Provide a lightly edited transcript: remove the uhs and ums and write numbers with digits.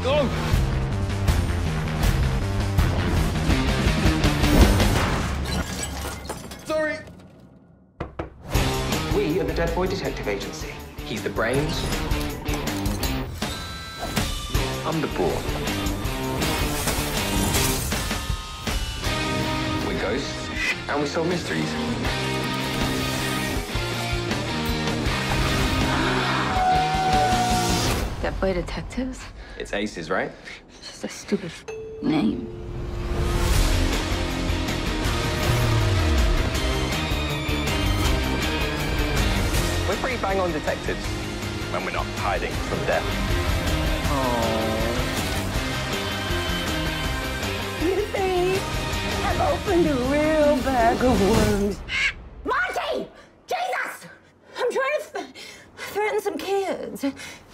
Oh! Sorry. We are the Dead Boy Detective Agency. He's the brains. I'm the brawn. We're ghosts, and we solve mysteries. Dead Boy Detectives? It's Aces, right? It's just a stupid name. We're pretty bang-on detectives when we're not hiding from death. You see, I've opened a real bag of worms. Marty! Jesus! I'm trying to threaten some kids.